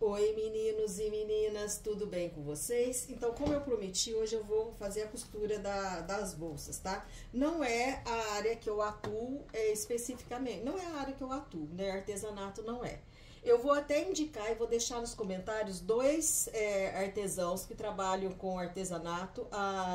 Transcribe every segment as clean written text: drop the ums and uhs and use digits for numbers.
Oi meninos e meninas, tudo bem com vocês? Então, como eu prometi, hoje eu vou fazer a costura das bolsas, tá? Não é a área que eu atuo especificamente, não é a área que eu atuo, né? Artesanato não é. Eu vou até indicar e vou deixar nos comentários dois artesãos que trabalham com artesanato.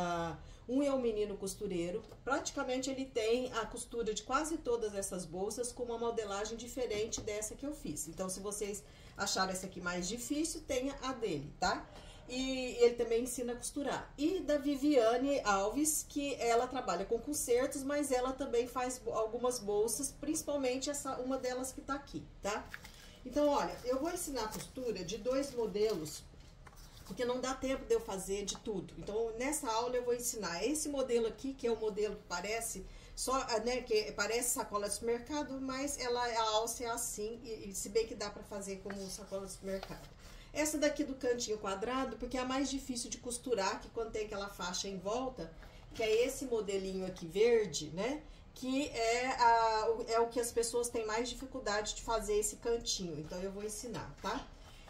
Um é o menino costureiro, praticamente ele tem a costura de quase todas essas bolsas com uma modelagem diferente dessa que eu fiz. Então, se vocês acharam essa aqui mais difícil, tenha a dele, tá? E ele também ensina a costurar. E da Viviane Alves, que ela trabalha com consertos, mas ela também faz algumas bolsas, principalmente uma delas que tá aqui, tá? Então, olha, eu vou ensinar a costura de dois modelos, porque não dá tempo de eu fazer de tudo. Então, nessa aula eu vou ensinar esse modelo aqui, que é o modelo que parece que parece sacola de supermercado, mas a alça é assim, e se bem que dá pra fazer como sacola de supermercado. Essa daqui do cantinho quadrado, porque é a mais difícil de costurar, que quando tem aquela faixa em volta, que é esse modelinho aqui verde, né? Que é o que as pessoas têm mais dificuldade de fazer esse cantinho. Então, eu vou ensinar, tá?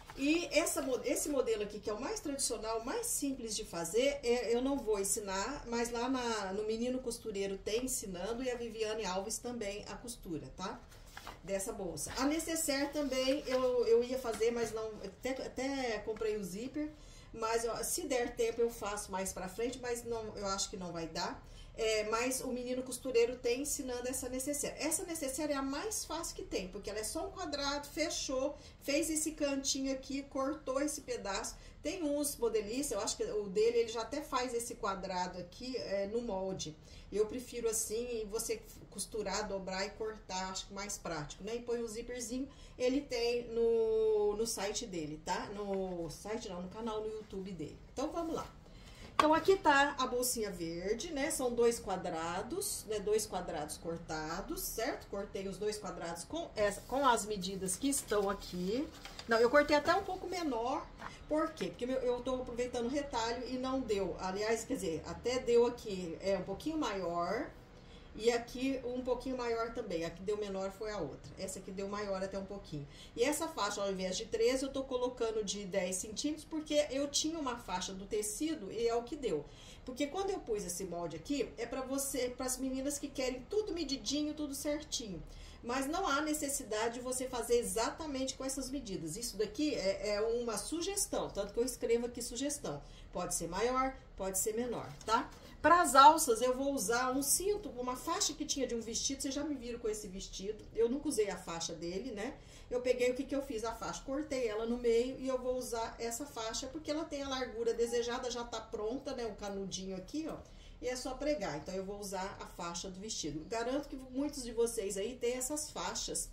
E esse modelo aqui, que é o mais tradicional, o mais simples de fazer, eu não vou ensinar, mas lá no Menino Costureiro tem ensinando, e a Viviane Alves também a costura, tá? Dessa bolsa. A necessaire também eu ia fazer, mas não, até comprei o zíper, mas se der tempo eu faço mais pra frente, mas não, eu acho que não vai dar. Mas o menino costureiro tem ensinando essa necessaire. Essa necessaire é a mais fácil que tem, porque ela é só um quadrado, fechou, fez esse cantinho aqui, cortou esse pedaço. Tem uns modelistas, eu acho que o dele, ele já até faz esse quadrado aqui no molde. Eu prefiro assim, você costurar, dobrar e cortar, acho que mais prático, né? E põe o zíperzinho, ele tem no site dele, tá? No site não, no canal no YouTube dele. Então, vamos lá. Então, aqui tá a bolsinha verde, né? São dois quadrados, né? Dois quadrados cortados, certo? Cortei os dois quadrados com as medidas que estão aqui. Não, eu cortei até um pouco menor. Por quê? Porque eu tô aproveitando o retalho e não deu. Aliás, quer dizer, até deu aqui um pouquinho maior. E aqui um pouquinho maior também. A que deu menor foi a outra. Essa aqui deu maior até um pouquinho. E essa faixa, ao invés de 13, eu tô colocando de 10 centímetros, porque eu tinha uma faixa do tecido e é o que deu. Porque quando eu pus esse molde aqui, é para as meninas que querem tudo medidinho, tudo certinho. Mas não há necessidade de você fazer exatamente com essas medidas. Isso daqui é uma sugestão, tanto que eu escrevo aqui sugestão. Pode ser maior, pode ser menor, tá? Para as alças, eu vou usar um cinto, uma faixa que tinha de um vestido. Vocês já me viram com esse vestido. Eu nunca usei a faixa dele, né? Eu peguei, o que que eu fiz? A faixa, cortei ela no meio e eu vou usar essa faixa, porque ela tem a largura desejada, já tá pronta, né? O canudinho aqui, ó. E é só pregar. Então, eu vou usar a faixa do vestido. Garanto que muitos de vocês aí têm essas faixas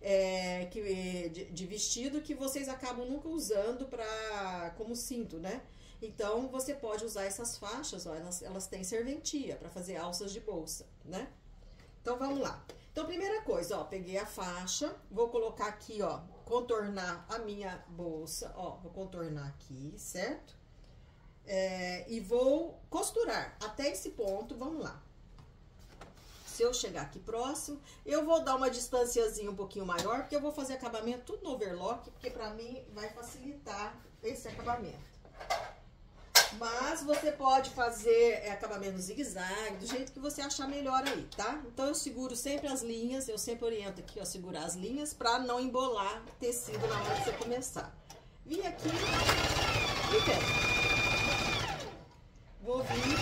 de vestido que vocês acabam nunca usando como cinto, né? Então, você pode usar essas faixas, ó, elas têm serventia para fazer alças de bolsa, né? Então, vamos lá. Então, primeira coisa, ó, peguei a faixa, vou colocar aqui, ó, contornar a minha bolsa, ó, vou contornar aqui, certo? E vou costurar até esse ponto, vamos lá. Se eu chegar aqui próximo, eu vou dar uma distanciazinha um pouquinho maior, porque eu vou fazer acabamento tudo no overlock, porque pra mim vai facilitar esse acabamento. Mas você pode fazer acabamento zigue-zague, do jeito que você achar melhor aí, tá? Então, eu seguro sempre as linhas, eu sempre oriento aqui, ó, segurar as linhas pra não embolar tecido na hora que você começar. Vim aqui e pego. Vou vir.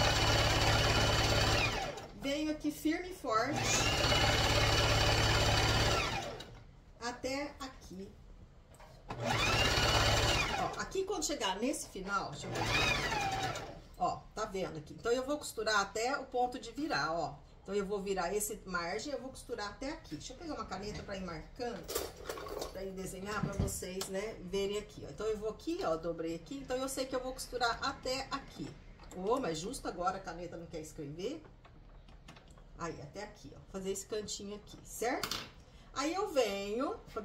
Venho aqui firme e forte. Até aqui. Ó, aqui quando chegar nesse final, deixa eu ver. Ó, tá vendo aqui? Então, eu vou costurar até o ponto de virar, ó. Então, eu vou virar esse margem, eu vou costurar até aqui. Deixa eu pegar uma caneta pra ir marcando, pra ir desenhar pra vocês, né, verem aqui, ó. Então, eu vou aqui, ó, dobrei aqui. Então, eu sei que eu vou costurar até aqui. Ô, mas justo agora a caneta não quer escrever. Aí, até aqui, ó. Fazer esse cantinho aqui, certo? Aí, eu venho com a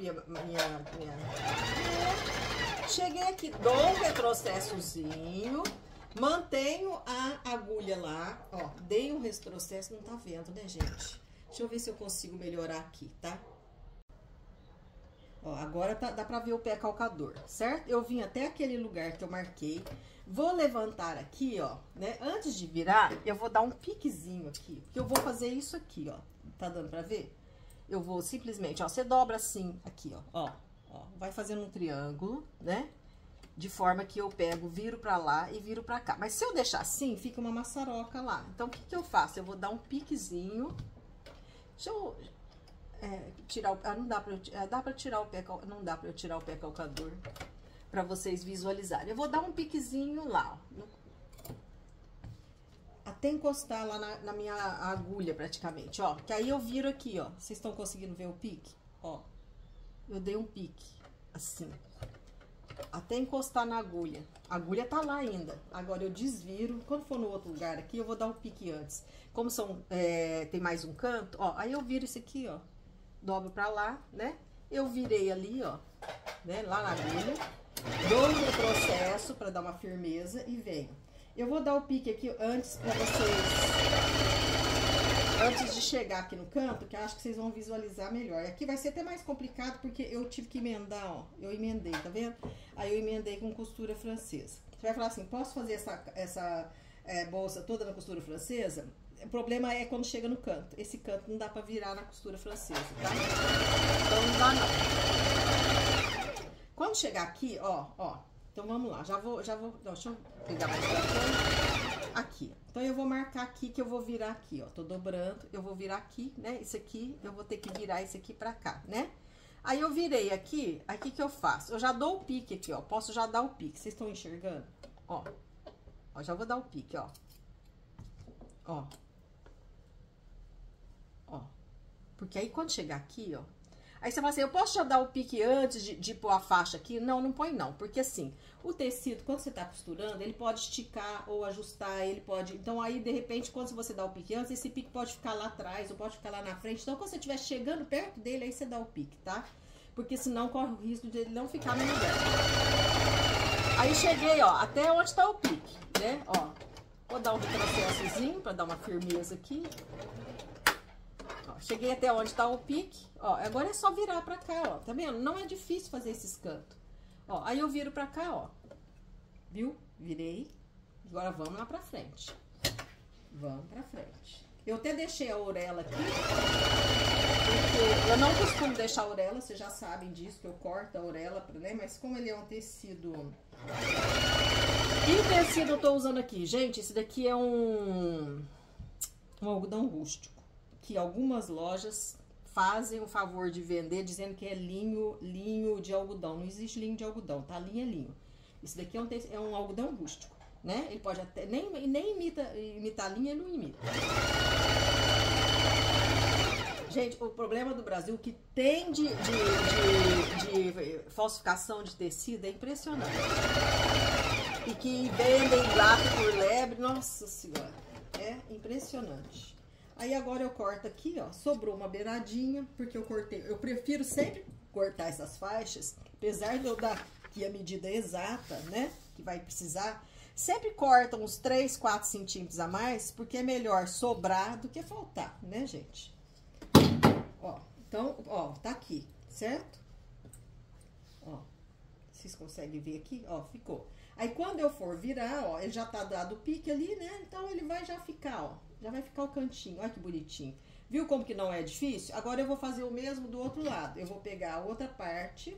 cheguei aqui, dou um retrocessozinho, mantenho a agulha lá, ó, dei um retrocesso, não tá vendo, né, gente? Deixa eu ver se eu consigo melhorar aqui, tá? Ó, agora dá pra ver o pé calcador, certo? Eu vim até aquele lugar que eu marquei. Vou levantar aqui, ó, né? Antes de virar, eu vou dar um piquezinho aqui. Porque eu vou fazer isso aqui, ó. Tá dando pra ver? Eu vou simplesmente, ó, você dobra assim, aqui, ó. Vai fazendo um triângulo, né? De forma que eu pego, viro pra lá e viro pra cá. Mas se eu deixar assim, fica uma maçaroca lá. Então, o que que eu faço? Eu vou dar um piquezinho. Deixa eu... tirar o... não dá pra tirar o pé... Não dá pra eu tirar o pé calcador pra vocês visualizarem. Eu vou dar um piquezinho lá, ó. Até encostar lá na minha agulha, praticamente, ó. Que aí eu viro aqui, ó. Vocês estão conseguindo ver o pique? Ó. Eu dei um pique, assim. Até encostar na agulha. A agulha tá lá ainda. Agora eu desviro. Quando for no outro lugar aqui, eu vou dar um pique antes. Como tem mais um canto, ó. Aí eu viro esse aqui, ó. Dobro pra lá, né? Eu virei ali, ó. Né? Lá na agulha. Dou um retrocesso pra dar uma firmeza e venho. Eu vou dar o pique aqui antes pra vocês... Antes de chegar aqui no canto, que eu acho que vocês vão visualizar melhor. Aqui vai ser até mais complicado, porque eu tive que emendar, ó. Eu emendei, tá vendo? Aí eu emendei com costura francesa. Você vai falar assim, posso fazer essa bolsa toda na costura francesa? O problema é quando chega no canto. Esse canto não dá pra virar na costura francesa, tá? Então não dá não. Quando chegar aqui, ó. Então vamos lá, já vou... Não, deixa eu pegar mais pra frente. Aqui. Então eu vou marcar aqui que eu vou virar aqui, ó. Tô dobrando, eu vou virar aqui, né? Isso aqui, eu vou ter que virar esse aqui pra cá, né? Aí eu virei aqui, aqui que eu faço? Eu já dou o pique aqui, ó. Posso já dar o pique. Vocês estão enxergando? Ó. Ó, já vou dar o pique, ó. Ó. Ó. Porque aí quando chegar aqui, ó. Aí você fala assim, eu posso já dar o pique antes de pôr a faixa aqui? Não, não põe não, porque assim, o tecido, quando você tá costurando, ele pode esticar ou ajustar, ele pode... Então aí, de repente, quando você dá o pique antes, esse pique pode ficar lá atrás ou pode ficar lá na frente. Então, quando você estiver chegando perto dele, aí você dá o pique, tá? Porque senão corre o risco de ele não ficar no lugar. Aí cheguei, ó, até onde tá o pique, né? Ó, vou dar um retrocessozinho pra dar uma firmeza aqui. Ó, cheguei até onde tá o pique. Ó, agora é só virar pra cá, ó. Tá vendo? Não é difícil fazer esses cantos. Ó, aí eu viro pra cá, ó. Viu? Virei. Agora vamos lá pra frente. Vamos pra frente. Eu até deixei a orelha aqui. Porque eu não costumo deixar a orelha, vocês já sabem disso, que eu corto a orelha, né? Mas como ele é um tecido... Que tecido eu tô usando aqui? Gente, esse daqui é um algodão rústico. Que algumas lojas... fazem o favor de vender dizendo que é linho de algodão. Não existe linho de algodão, tá? Linho é linho. Isso daqui é um algodão rústico, né? Ele pode até... Nem imitar linha, ele não imita. Gente, o problema do Brasil que tem de falsificação de tecido é impressionante. E que vendem gato por lebre, nossa senhora. É impressionante. Aí agora eu corto aqui, ó, sobrou uma beiradinha, porque eu cortei, eu prefiro sempre cortar essas faixas, apesar de eu dar aqui a medida exata, né, que vai precisar, sempre corta uns 3, 4 centímetros a mais, porque é melhor sobrar do que faltar, né, gente? Ó, então, ó, tá aqui, certo? Ó, vocês conseguem ver aqui? Ó, ficou. Aí quando eu for virar, ó, ele já tá dado o pique ali, né, então ele vai já ficar, ó. Já vai ficar o cantinho, olha que bonitinho. Viu como que não é difícil? Agora eu vou fazer o mesmo do outro lado. Eu vou pegar a outra parte.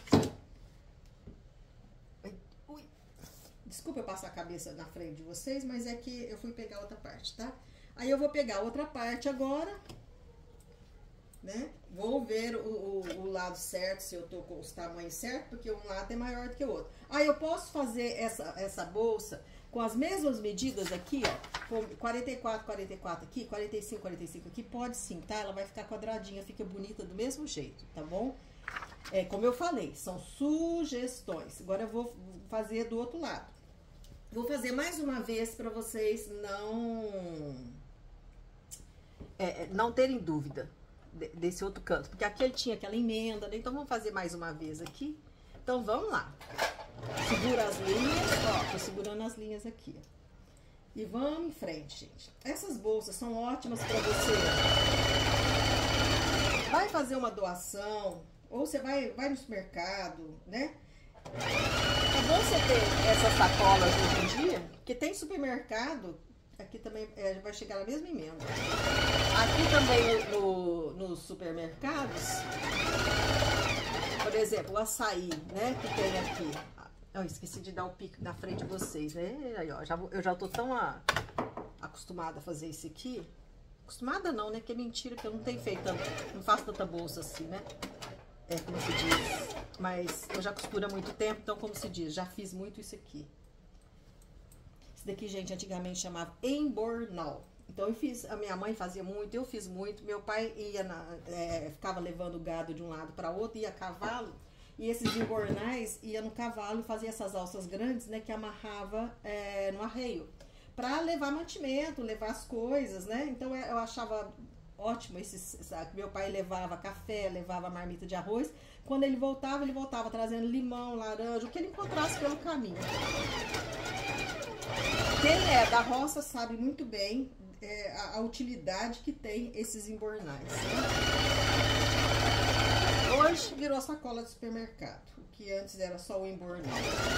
Ui. Desculpa eu passar a cabeça na frente de vocês, mas é que eu fui pegar a outra parte, tá? Aí eu vou pegar a outra parte agora, né? Vou ver o lado certo, se eu tô com os tamanhos certos, porque um lado é maior do que o outro. Aí eu posso fazer essa bolsa... Com as mesmas medidas aqui, ó, 44, 44 aqui, 45, 45 aqui, pode sim, tá? Ela vai ficar quadradinha, fica bonita do mesmo jeito, tá bom? É, como eu falei, são sugestões. Agora eu vou fazer do outro lado. Vou fazer mais uma vez pra vocês não terem dúvida desse outro canto. Porque aqui ele tinha aquela emenda, né? Então vamos fazer mais uma vez aqui. Então vamos lá. Segura as linhas, ó, tô segurando as linhas aqui, ó. E vamos em frente, gente. Essas bolsas são ótimas pra você. Vai fazer uma doação, Ou você vai no supermercado, né? É bom você ter essas sacolas hoje em dia, porque tem supermercado, aqui também vai chegar na mesma emenda. Aqui também nos supermercados, por exemplo, o açaí, né, que tem aqui. Eu esqueci de dar o pico na frente de vocês, né? Aí, ó, eu já tô tão acostumada a fazer isso aqui. Acostumada não, né? Que é mentira que eu não tenho feito tanto, não faço tanta bolsa assim, né? É como se diz. Mas eu já costuro há muito tempo, então como se diz, já fiz muito isso aqui. Isso daqui, gente, antigamente chamava embornal. Então eu fiz, a minha mãe fazia muito, eu fiz muito. Meu pai ia ficava levando o gado de um lado para outro, ia a cavalo. E esses embornais ia no cavalo e fazia essas alças grandes, né? Que amarrava no arreio. Para levar mantimento, levar as coisas, né? Então eu achava ótimo meu pai levava café, levava marmita de arroz. Quando ele voltava trazendo limão, laranja, o que ele encontrasse pelo caminho. Quem é da roça sabe muito bem a utilidade que tem esses embornais. Hoje virou sacola de supermercado, o que antes era só o embornal.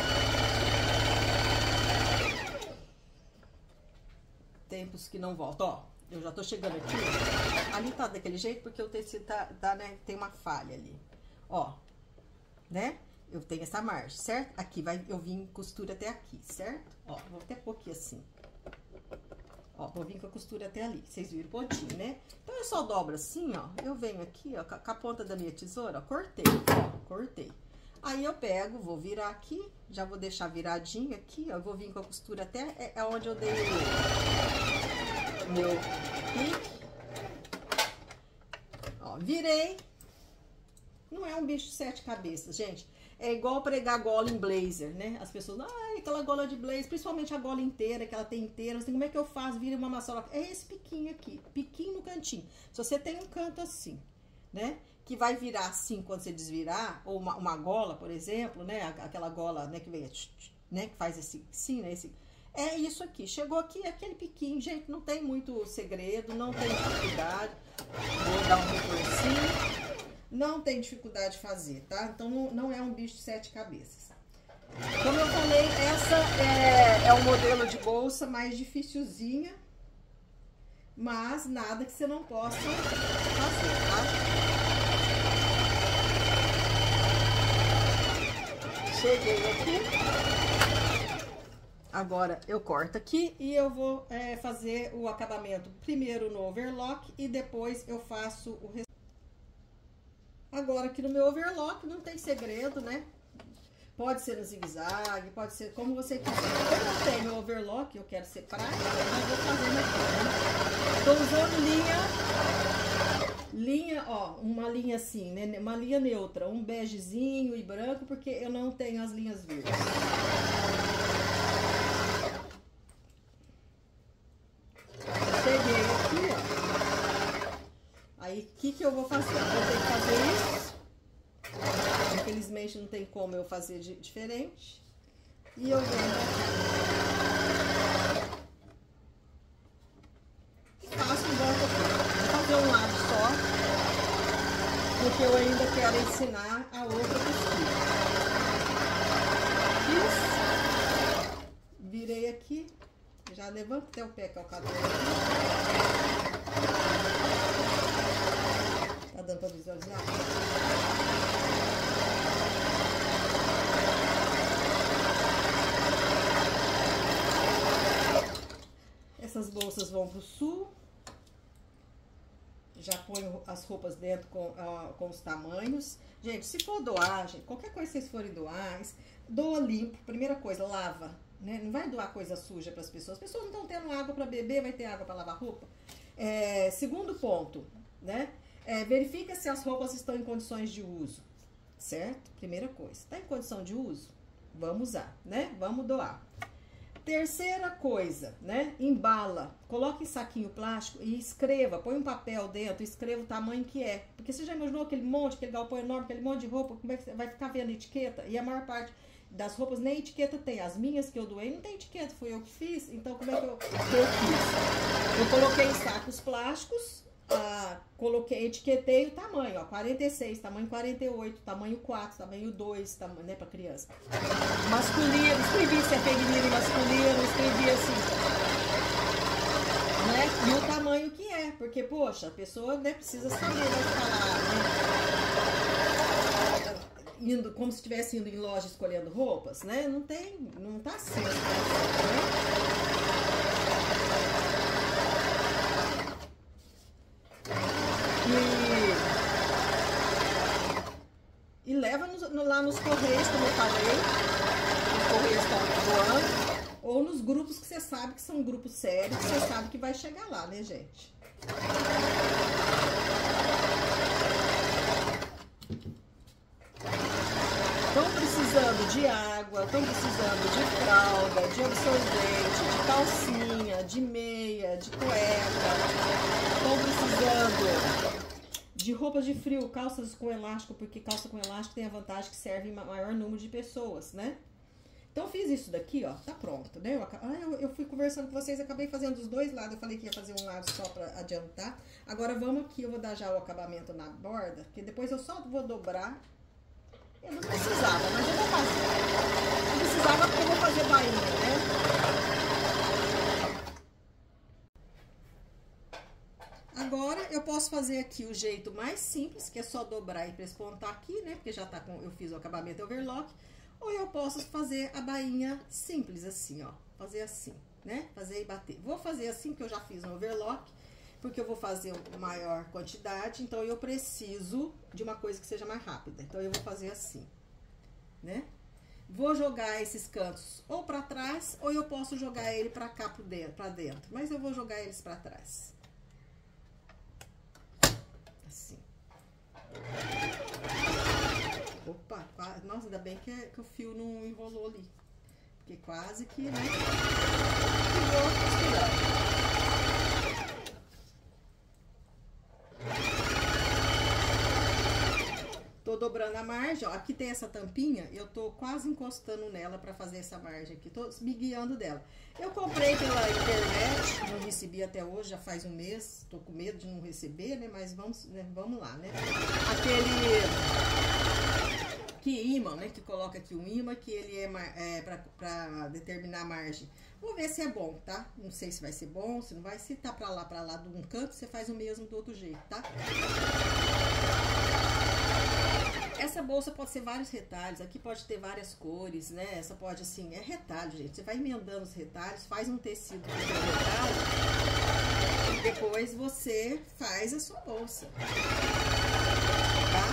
Tempos que não voltam. Ó, eu já tô chegando aqui. Ali tá daquele jeito porque o tecido né, tem uma falha ali. Ó, né? Eu tenho essa margem, certo? Aqui eu vim costura até aqui, certo? Ó, vou até pôr aqui assim. Ó, vou vir com a costura até ali. Vocês viram o pontinho, né? Então eu só dobro assim, ó. Eu venho aqui, ó, com a ponta da minha tesoura, ó, cortei, ó, cortei. Aí eu pego, vou virar aqui, já vou deixar viradinho aqui, ó. Eu vou vir com a costura até onde eu dei o meu pique. Ó, virei. Não é um bicho de 7 cabeças, gente. É igual pregar gola em blazer, né? As pessoas, ai, aquela gola de blazer, principalmente a gola inteira, que ela tem inteira, assim, como é que eu faço? Vira uma maçola. É esse piquinho aqui, piquinho no cantinho. Se você tem um canto assim, né? Que vai virar assim quando você desvirar, ou uma gola, por exemplo, né? Aquela gola, né, que vem, né? Que faz esse, sim, né? É isso aqui. Chegou aqui, é aquele piquinho. Gente, não tem muito segredo, não tem dificuldade. Vou dar um reforcinho. Não tem dificuldade de fazer, tá? Então, não é um bicho de 7 cabeças. Como eu falei, essa é um modelo de bolsa mais dificilzinha, mas nada que você não possa fazer, tá? Cheguei aqui. Agora, eu corto aqui e eu vou fazer o acabamento primeiro no overlock e depois eu faço o restante. Agora, aqui no meu overlock, não tem segredo, né? Pode ser no zigue-zague, pode ser como você quiser. Como eu tenho meu overlock, eu quero ser prática, eu vou fazendo aqui, né? Tô usando linha, ó, uma linha assim, né? Uma linha neutra, um begezinho e branco, porque eu não tenho as linhas verdes. Cheguei aqui, ó. Aí, o que eu vou fazer? Eu vou ter que fazer isso. Infelizmente, não tem como eu fazer diferente. E eu venho aqui. Faço em volta aqui. Vou fazer um lado só. Porque eu ainda quero ensinar a outra costura. Fiz. Virei aqui. Já levanto até o pé, que é o cabelo aqui. Tá dando pra visualizar? Essas bolsas vão pro sul. Já ponho as roupas dentro com os tamanhos. Gente, se for doar, gente, qualquer coisa que vocês forem doar, doa limpo. Primeira coisa, lava. Né? Não vai doar coisa suja para as pessoas. As pessoas não estão tendo água para beber, vai ter água para lavar roupa. Segundo ponto, né? Verifica se as roupas estão em condições de uso, certo? Primeira coisa, está em condição de uso? Vamos usar, né? Vamos doar. Terceira coisa, né? Embala, coloque em saquinho plástico e escreva, põe um papel dentro, escreva o tamanho que é. Porque você já imaginou aquele galpão enorme, aquele monte de roupa, como é que você vai ficar vendo etiqueta? E a maior parte das roupas nem etiqueta tem. As minhas que eu doei não tem etiqueta, fui eu que fiz. Então, como é que eu fiz? Eu coloquei em sacos plásticos, coloquei, etiquetei o tamanho, ó, 46, tamanho 48, tamanho 4, tamanho 2, tamanho, né, pra criança. Masculino, escrevi se é feminino e masculino, escrevi assim, né, e o tamanho que é, porque, poxa, a pessoa, né, precisa saber, né, falar, né, indo, como se estivesse indo em loja escolhendo roupas, né, não tá assim, né? E leva lá nos correios, como eu falei, os correios estão voando, ou nos grupos que você sabe que são grupos sérios, que você sabe que vai chegar lá, né, gente? Estão precisando de água, estão precisando de fralda, de absorvente, de calcinha, de meia, de cueca, estão precisando de roupas de frio, calças com elástico, porque calça com elástico tem a vantagem que serve em maior número de pessoas, né? Então, fiz isso daqui, ó, tá pronto, né? Eu fui conversando com vocês, acabei fazendo dos dois lados, eu falei que ia fazer um lado só pra adiantar. Agora, vamos aqui, eu vou dar já o acabamento na borda, porque depois eu só vou dobrar. Eu não precisava, mas eu vou fazer. Não precisava porque eu vou fazer bainha, né? Agora, eu posso fazer aqui o jeito mais simples, que é só dobrar e prespontar aqui, né? Porque já tá com... Eu fiz o acabamento overlock. Ou eu posso fazer a bainha simples, assim, ó. Fazer assim, né? Fazer e bater. Vou fazer assim, porque eu já fiz no overlock. Porque eu vou fazer maior quantidade. Então, eu preciso de uma coisa que seja mais rápida. Então, eu vou fazer assim, né? Vou jogar esses cantos ou pra trás, ou eu posso jogar ele pra cá, pra dentro. Mas eu vou jogar eles pra trás. Assim. Opa, nossa, ainda bem que o fio não enrolou ali. Porque quase que, né? E vou costurar. Tô dobrando a margem, ó. Aqui tem essa tampinha, eu tô quase encostando nela pra fazer essa margem aqui. Tô me guiando dela. Eu comprei pela internet, não recebi até hoje, já faz um mês. Tô com medo de não receber, né? Mas vamos lá, né? Aquele... que imã, né? Que coloca aqui um imã, que ele é pra determinar a margem. Vou ver se é bom, tá? Não sei se vai ser bom, se não vai. Se tá pra lá de um canto, você faz o mesmo do outro jeito, tá? Essa bolsa pode ser vários retalhos, aqui pode ter várias cores, né? Essa pode, assim, é retalho, gente. Você vai emendando os retalhos, faz um tecido com o retalho, e depois você faz a sua bolsa, tá?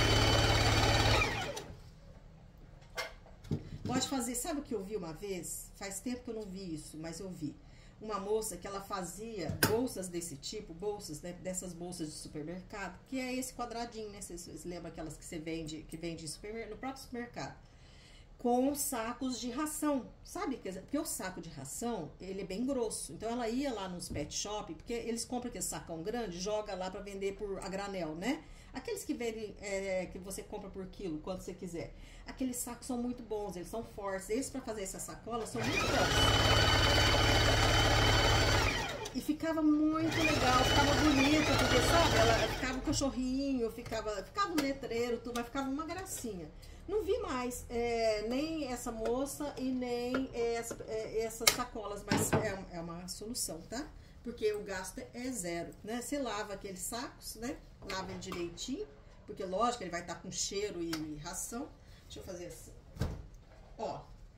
Pode fazer, sabe o que eu vi uma vez? Faz tempo que eu não vi isso, mas eu vi. Uma moça que ela fazia bolsas desse tipo, bolsas, né, dessas bolsas de supermercado, que é esse quadradinho, né? Vocês lembram aquelas que que vende no próprio supermercado? Com sacos de ração, sabe? Porque o saco de ração, ele é bem grosso. Então, ela ia lá nos pet shop, porque eles compram aquele sacão grande, joga lá pra vender a granel, né? Aqueles que vendem, que você compra por quilo, quanto você quiser. Aqueles sacos são muito bons, eles são fortes. Esses pra fazer essa sacola são muito bons. E ficava muito legal, ficava bonito, porque, sabe, ela ficava um cachorrinho, ficava um letreiro, tudo, mas ficava uma gracinha. Não vi mais nem essa moça e nem essas sacolas, mas é uma solução, tá? Porque o gasto é zero, né? Você lava aqueles sacos, né? Lava ele direitinho, porque lógico, ele vai estar com cheiro e ração. Deixa eu fazer assim. Ó.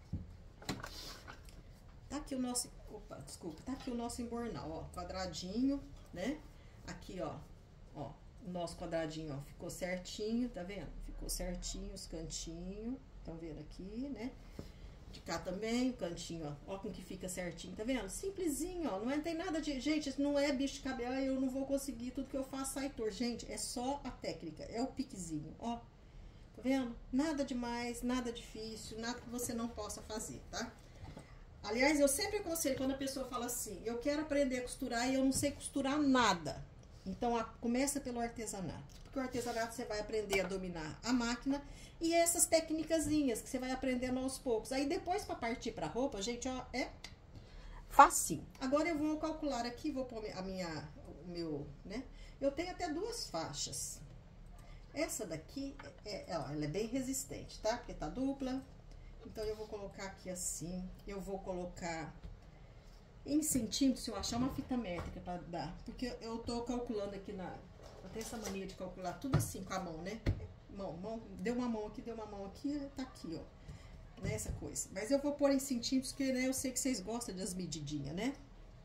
Tá aqui o nosso... Opa, desculpa. Tá aqui o nosso embornal, ó. Quadradinho, né? Aqui, ó. Ó, o nosso quadradinho, ó. Ficou certinho, tá vendo? Ficou certinho os cantinhos. Estão vendo aqui, né? De cá também, o cantinho, ó. Ó como que fica certinho, tá vendo? Simplesinho, ó. Não tem nada de... Gente, não é bicho de cabelo. Ah, eu não vou conseguir. Tudo que eu faço sai torto. Gente, é só a técnica. É o piquezinho, ó. Tá vendo? Nada demais, nada difícil, nada que você não possa fazer, tá? Aliás, eu sempre aconselho quando a pessoa fala assim, eu quero aprender a costurar e eu não sei costurar nada. Então, começa pelo artesanato. Porque o artesanato você vai aprender a dominar a máquina e essas técnicazinhas que você vai aprendendo aos poucos. Aí, depois, para partir pra roupa, gente, ó, é facinho. Agora, eu vou calcular aqui, vou pôr o meu, né? Eu tenho até 2 faixas. Essa daqui, ó, ela é bem resistente, tá? Porque tá dupla. Então, eu vou colocar aqui assim. Eu vou colocar em centímetros, se eu achar uma fita métrica pra dar. Porque eu tô calculando aqui eu tenho essa mania de calcular tudo assim com a mão, né? Mão, deu uma mão aqui, tá aqui, ó. Né, essa coisa. Mas eu vou pôr em centímetros, porque, né, eu sei que vocês gostam das medidinhas, né?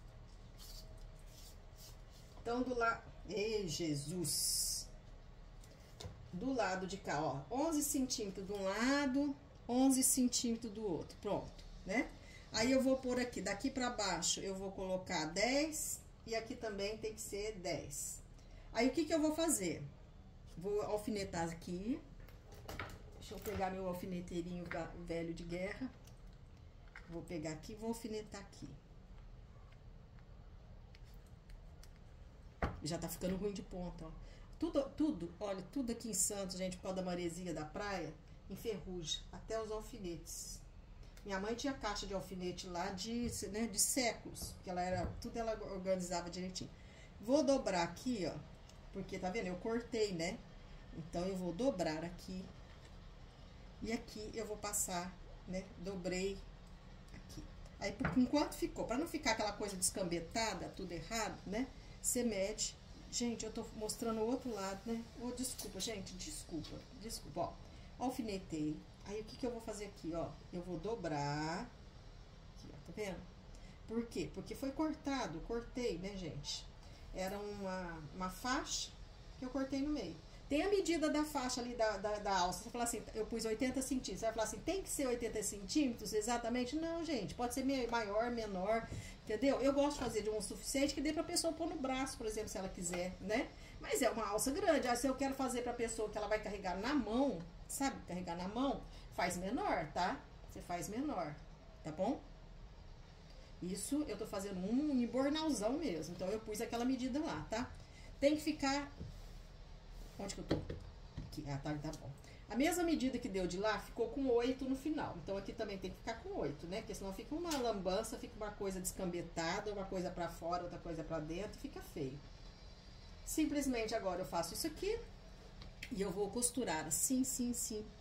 Então, do lado... Ei, Jesus! Do lado de cá, ó, 11 centímetros de um lado, 11 centímetros do outro, pronto, né? Aí, eu vou pôr aqui, daqui pra baixo, eu vou colocar 10, e aqui também tem que ser 10. Aí, o que que eu vou fazer? Vou alfinetar aqui. Deixa eu pegar meu alfineteirinho velho de guerra. Vou pegar aqui e vou alfinetar aqui. Já tá ficando ruim de ponta, ó. Olha, tudo aqui em Santos, gente, por causa da maresia da praia, enferruja, até os alfinetes. Minha mãe tinha caixa de alfinete lá de séculos, porque tudo ela organizava direitinho. Vou dobrar aqui, ó, porque, tá vendo? Eu cortei, né? Então, eu vou dobrar aqui. E aqui eu vou passar, né? Dobrei aqui. Aí, enquanto ficou, pra não ficar aquela coisa descambetada, tudo errado, né? Você mede. Gente, eu tô mostrando o outro lado, né? Oh, desculpa, gente, desculpa, ó. Alfinetei. Aí, o que que eu vou fazer aqui, ó? Eu vou dobrar. Aqui, ó, tá vendo? Por quê? Porque foi cortado, cortei, né, gente? Era uma faixa que eu cortei no meio. Tem a medida da faixa ali da alça. Você fala assim, eu pus 80 centímetros. Você vai falar assim, tem que ser 80 centímetros exatamente? Não, gente, pode ser maior, menor, entendeu? Eu gosto de fazer de um suficiente que dê pra pessoa pôr no braço, por exemplo, se ela quiser, né? Mas é uma alça grande. Aí, se eu quero fazer pra pessoa que ela vai carregar na mão, sabe? Carregar na mão, faz menor, tá? Você faz menor, tá bom? Isso eu tô fazendo um embornalzão mesmo. Então, eu pus aquela medida lá, tá? Tem que ficar... Onde que eu tô? Aqui. Ah, tá bom. A mesma medida que deu de lá, ficou com 8 no final. Então, aqui também tem que ficar com 8, né? Porque senão fica uma lambança, fica uma coisa descambetada, uma coisa pra fora, outra coisa pra dentro, fica feio. Simplesmente, agora eu faço isso aqui e eu vou costurar assim, sim.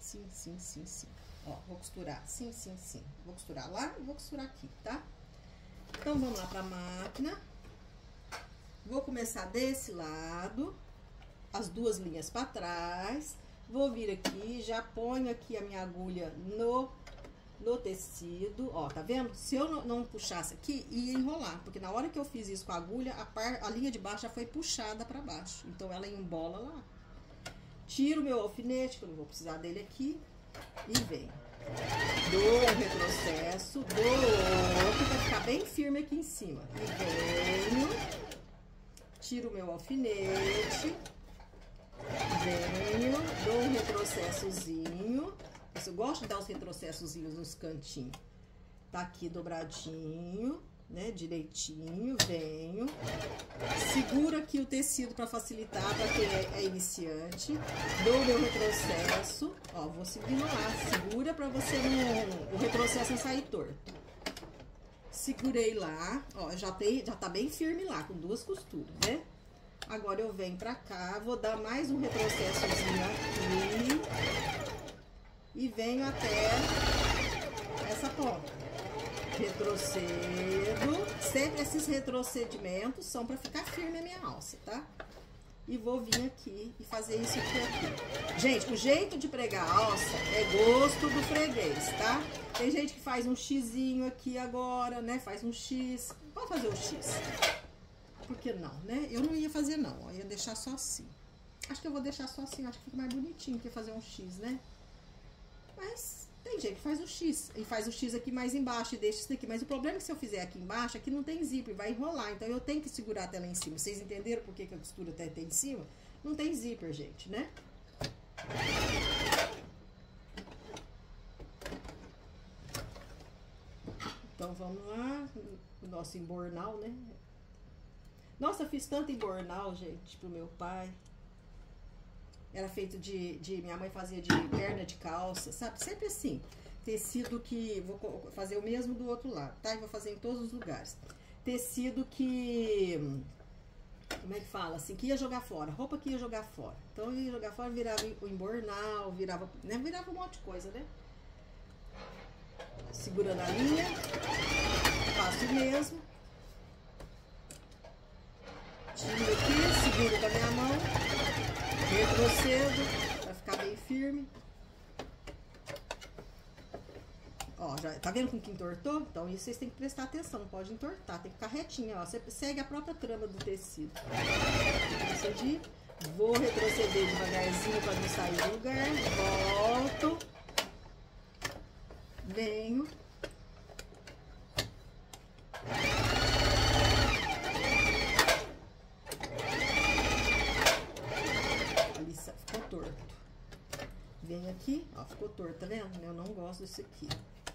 Ó, vou costurar sim. Vou costurar lá e vou costurar aqui, tá? Então, vamos lá pra máquina. Vou começar desse lado, as 2 linhas para trás, vou vir aqui, já ponho aqui a minha agulha no tecido, ó, tá vendo? Se eu não puxasse aqui, ia enrolar, porque na hora que eu fiz isso com a agulha, a linha de baixo já foi puxada para baixo, então ela embola lá. Tiro o meu alfinete, que eu não vou precisar dele aqui, e venho. Dou um retrocesso, dou outro, pra ficar bem firme aqui em cima. E venho, tiro o meu alfinete, venho, dou um retrocessozinho. Eu gosto de dar os retrocessozinhos nos cantinhos. Tá aqui dobradinho, né? Direitinho, venho. Seguro aqui o tecido pra facilitar pra quem é iniciante. Dou o meu retrocesso. Ó, vou seguindo lá. Segura pra você o retrocesso não sair torto. Segurei lá. Ó, já tá bem firme lá, com 2 costuras, né? Agora eu venho pra cá, vou dar mais um retrocessozinho aqui e venho até essa ponta. Retrocedo, sempre esses retrocedimentos são pra ficar firme a minha alça, tá? E vou vir aqui e fazer isso aqui. Gente, o jeito de pregar a alça é gosto do freguês, tá? Tem gente que faz um xizinho aqui agora, né? Faz um X, pode fazer o X. Por que não, né? Eu não ia fazer, não. Eu ia deixar só assim. Acho que eu vou deixar só assim. Acho que fica mais bonitinho que fazer um X, né? Mas tem gente que faz o X. E faz o X aqui mais embaixo e deixa isso daqui. Mas o problema é que se eu fizer aqui embaixo, aqui não tem zíper. Vai enrolar. Então, eu tenho que segurar até lá em cima. Vocês entenderam por que a costura até em cima? Não tem zíper, gente, né? Então, vamos lá. O nosso embornal, né? Nossa, eu fiz tanto embornal, gente, pro meu pai. Era feito minha mãe fazia de perna de calça, sabe? Sempre assim. Tecido que... Vou fazer o mesmo do outro lado, tá? E vou fazer em todos os lugares. Tecido que como é que fala? Assim, que ia jogar fora, roupa que ia jogar fora. Então eu ia jogar fora, virava o embornal, virava, né? Virava um monte de coisa, né? Segurando a linha, faço o mesmo. Tiro aqui, seguro com a minha mão, retrocedo, pra ficar bem firme. Ó, já, tá vendo como que entortou? Então isso vocês têm que prestar atenção, não pode entortar, tem que ficar retinho, ó. Você segue a própria trama do tecido. Retrocedi, vou retroceder devagarzinho pra não sair do lugar, volto, venho. Ali ficou torto. Venho aqui, ó, ficou torto, tá vendo? Eu não gosto disso aqui.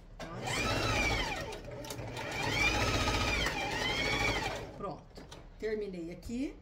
Pronto, terminei aqui.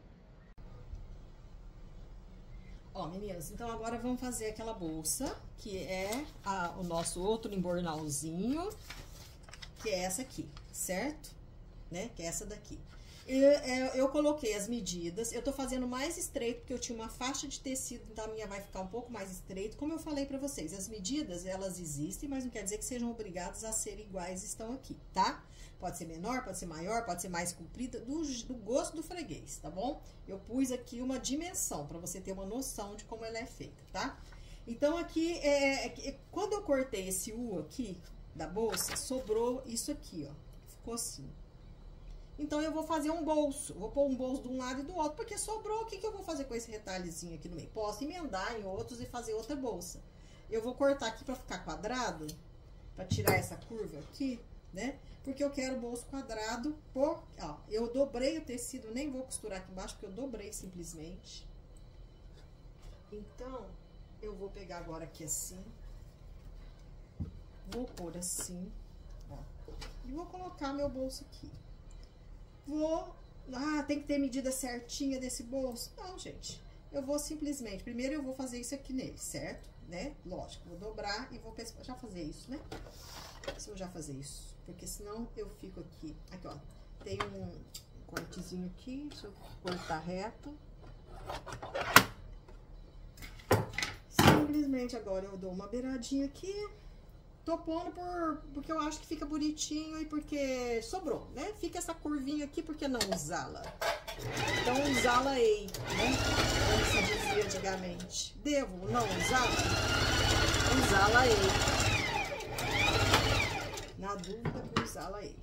Ó, meninas, então agora vamos fazer aquela bolsa, que é o nosso outro embornalzinho, que é essa aqui, certo? Né? Que é essa daqui. Eu coloquei as medidas, eu tô fazendo mais estreito, porque eu tinha uma faixa de tecido, então a minha vai ficar um pouco mais estreito. Como eu falei pra vocês, as medidas, elas existem, mas não quer dizer que sejam obrigadas a ser iguais, estão aqui, tá? Pode ser menor, pode ser maior, pode ser mais comprida, do gosto do freguês, tá bom? Eu pus aqui uma dimensão, pra você ter uma noção de como ela é feita, tá? Então, aqui, quando eu cortei esse U aqui da bolsa, sobrou isso aqui, ó, ficou assim. Então, eu vou fazer um bolso. Vou pôr um bolso de um lado e do outro, porque sobrou. O que eu vou fazer com esse retalhozinho aqui no meio? Posso emendar em outros e fazer outra bolsa. Eu vou cortar aqui pra ficar quadrado, pra tirar essa curva aqui, né? Porque eu quero bolso quadrado ó, eu dobrei o tecido, nem vou costurar aqui embaixo, porque eu dobrei simplesmente. Então, eu vou pegar agora aqui assim. Vou pôr assim, ó. E vou colocar meu bolso aqui. Tem que ter medida certinha desse bolso? Não, gente. Eu vou simplesmente, primeiro eu vou fazer isso aqui nele, certo? Né? Lógico, vou dobrar e vou já fazer isso, né? Se eu já fazer isso, porque senão eu fico aqui. Aqui, ó, tem um cortezinho aqui, deixa eu cortar reto. Simplesmente agora eu dou uma beiradinha aqui. Tô pondo porque eu acho que fica bonitinho e porque sobrou, né? Fica essa curvinha aqui, porque não usá-la? Então, usá-la-ei, né? Como se dizia antigamente. Devo não usá-la? Usá-la-ei. Na dúvida, usá-la-ei.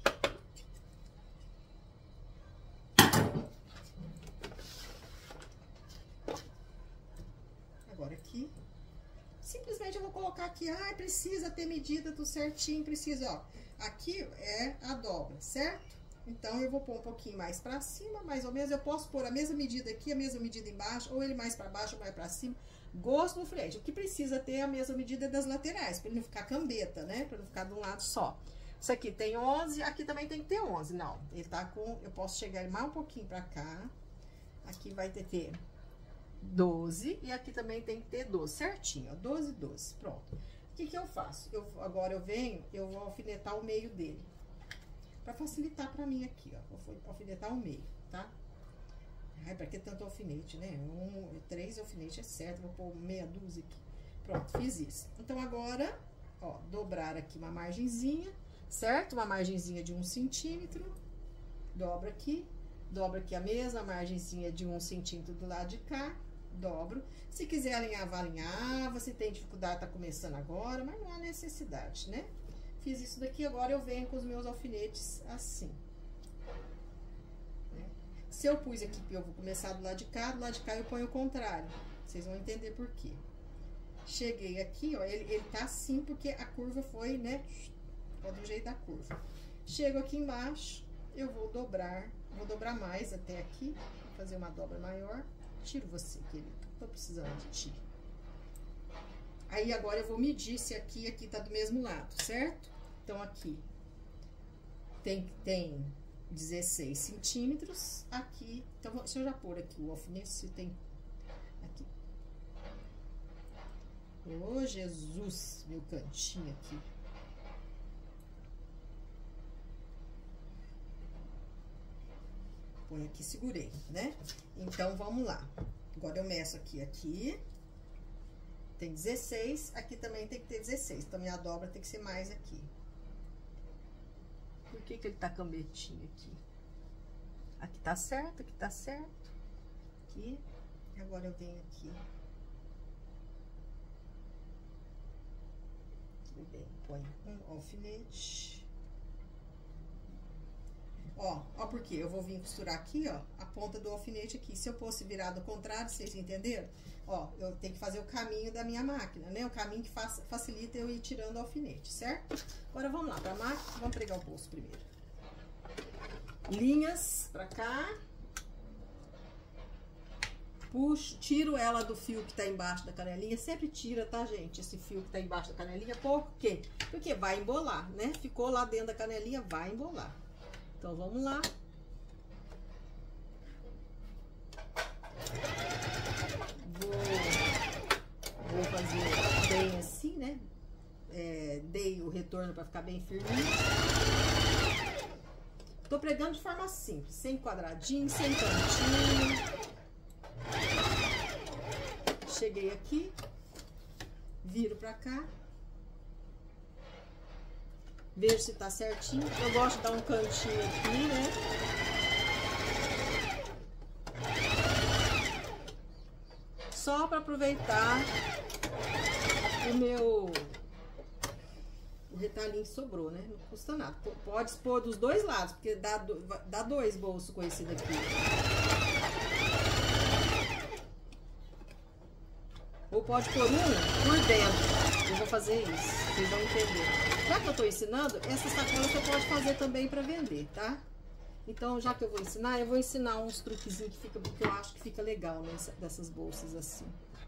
Agora aqui. Simplesmente eu vou colocar aqui, precisa ter medida do certinho, precisa, ó. Aqui é a dobra, certo? Então, eu vou pôr um pouquinho mais pra cima, mais ou menos. Eu posso pôr a mesma medida aqui, a mesma medida embaixo, ou ele mais pra baixo, ou mais pra cima. Gosto do frente. O que precisa ter é a mesma medida das laterais, pra ele não ficar cambeta, né? Pra não ficar de um lado só. Isso aqui tem 11, aqui também tem que ter 11. Não, ele tá com... Eu posso chegar mais um pouquinho pra cá. Aqui vai ter 12, e aqui também tem que ter 12, certinho, ó, 12, 12, pronto. O que eu faço? Agora eu vou alfinetar o meio dele, pra facilitar pra mim aqui, ó, vou alfinetar o meio, tá? Ai, pra que tanto alfinete, né? 3 alfinetes é certo, vou pôr meia dúzia aqui. Pronto, fiz isso. Então, agora, ó, dobrar aqui uma margenzinha, certo? Uma margenzinha de 1 centímetro, dobra aqui a mesma margenzinha de 1 centímetro do lado de cá, dobro. Se quiser alinhar, vai alinhar. Se tem dificuldade, tá começando agora, mas não há necessidade, né? Fiz isso daqui, agora eu venho com os meus alfinetes assim. Né? Se eu pus aqui, eu vou começar do lado de cá eu ponho o contrário. Vocês vão entender por quê. Cheguei aqui, ó, ele tá assim porque a curva foi, né, do jeito da curva. Chego aqui embaixo, eu vou dobrar mais até aqui, vou fazer uma dobra maior. Tiro você, querido, tô precisando de ti. Aí, agora eu vou medir se aqui tá do mesmo lado, certo? Então, aqui tem 16 centímetros, aqui, então, deixa eu já pôr aqui o alfinete, se tem aqui. Ô, Jesus, meu cantinho aqui. Põe aqui, segurei, né? Então, vamos lá. Agora, eu meço aqui. Tem 16, aqui também tem que ter 16. Então, minha dobra tem que ser mais aqui. Por que ele tá cambetinho aqui? Aqui tá certo, aqui tá certo. Aqui. E agora, eu venho aqui. Tudo bem, põe um alfinete. Ó, por quê? Eu vou vir costurar aqui, ó, a ponta do alfinete aqui. Se eu fosse virar do contrário, vocês entenderam? Ó, eu tenho que fazer o caminho da minha máquina, né? O caminho que facilita eu ir tirando o alfinete, certo? Agora, vamos lá pra máquina. Vamos pregar o bolso primeiro. Linhas pra cá. Puxo, tiro ela do fio que tá embaixo da canelinha. Sempre tira, tá, gente? Esse fio que tá embaixo da canelinha. Por quê? Porque vai embolar, né? Ficou lá dentro da canelinha, vai embolar. Então, vamos lá. Vou fazer bem assim, né? Dei o retorno pra ficar bem firminho. Tô pregando de forma simples, sem quadradinho, sem cantinho. Cheguei aqui, viro pra cá. Vejo se tá certinho. Eu gosto de dar um cantinho aqui, né? Só pra aproveitar o retalhinho que sobrou, né? Não custa nada. Pode expor dos dois lados, porque dá dois bolsos com esse daqui. Ou pode pôr um por dentro. Eu vou fazer isso, vocês vão entender. Já que eu tô ensinando, essa sacola você pode fazer também pra vender, tá? Então, já que eu vou ensinar uns truquezinhos que eu acho que fica legal dessas bolsas assim.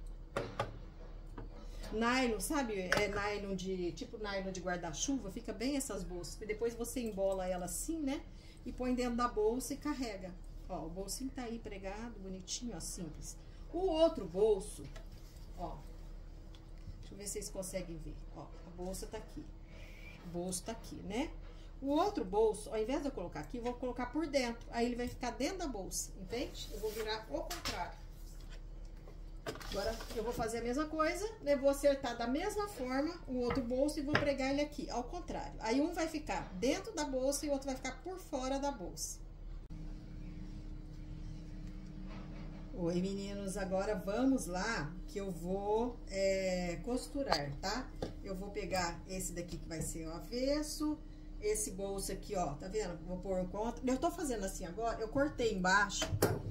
Nylon, sabe? Nylon tipo nylon de guarda-chuva, fica bem essas bolsas. E depois você embola ela assim, né? E põe dentro da bolsa e carrega. Ó, o bolsinho tá aí pregado, bonitinho, ó, simples. O outro bolso, ó, deixa eu ver se vocês conseguem ver. Ó, a bolsa tá aqui. O bolso tá aqui, né? O outro bolso, ao invés de eu colocar aqui, eu vou colocar por dentro. Aí ele vai ficar dentro da bolsa, entende? Eu vou virar o contrário. Agora, eu vou fazer a mesma coisa, né? Vou acertar da mesma forma o outro bolso e vou pregar ele aqui, ao contrário. Aí um vai ficar dentro da bolsa e o outro vai ficar por fora da bolsa. Oi, meninos, agora vamos lá, que eu vou costurar, tá? Eu vou pegar esse daqui que vai ser o avesso, esse bolso aqui, ó, tá vendo? Vou pôr um contra. Eu tô fazendo assim agora, eu cortei embaixo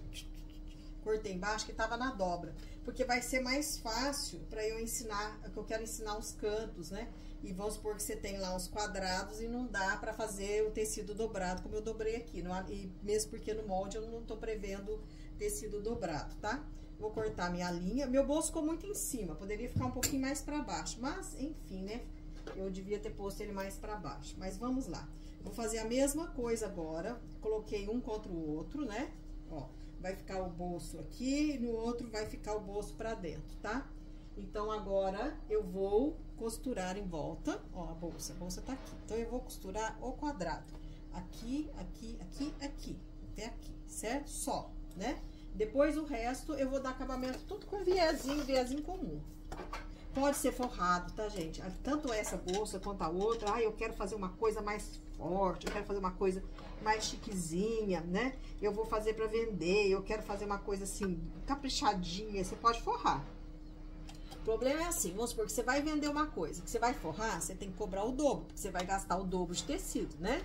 que tava na dobra, porque vai ser mais fácil pra eu ensinar, que eu quero ensinar os cantos, né? E vamos supor que você tem lá uns quadrados e não dá pra fazer o tecido dobrado, como eu dobrei aqui, e mesmo porque no molde eu não tô prevendo tecido dobrado, tá? Vou cortar minha linha. Meu bolso ficou muito em cima, poderia ficar um pouquinho mais pra baixo, mas enfim, né? Eu devia ter posto ele mais pra baixo, mas vamos lá. Vou fazer a mesma coisa agora, coloquei um contra o outro, né? Ó, vai ficar o bolso aqui, no outro vai ficar o bolso pra dentro, tá? Então, agora, eu vou costurar em volta, ó, a bolsa tá aqui. Então, eu vou costurar o quadrado. Aqui, aqui, aqui, aqui, até aqui, certo? Só, né? Depois, o resto, eu vou dar acabamento tudo com viezinho comum. Pode ser forrado, tá, gente? Tanto essa bolsa quanto a outra. Ah, eu quero fazer uma coisa mais forte, eu quero fazer uma coisa mais chiquezinha, né? Eu vou fazer pra vender, eu quero fazer uma coisa assim, caprichadinha. Você pode forrar. O problema é assim, vamos supor que você vai vender uma coisa, que você vai forrar, você tem que cobrar o dobro, porque você vai gastar o dobro de tecido, né?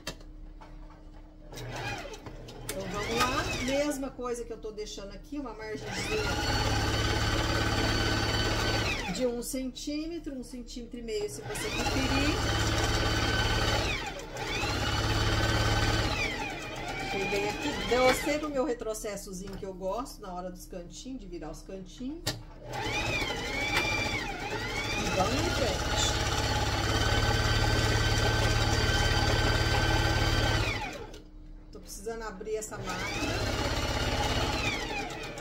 Então, vamos lá. Mesma coisa que eu tô deixando aqui, uma margenzinha de 1 centímetro, 1,5 centímetros, se você preferir. Peguei aqui, deu sempre o meu retrocessozinho que eu gosto, na hora dos cantinhos, de virar os cantinhos. E vamos em frente. Tô precisando abrir essa máquina.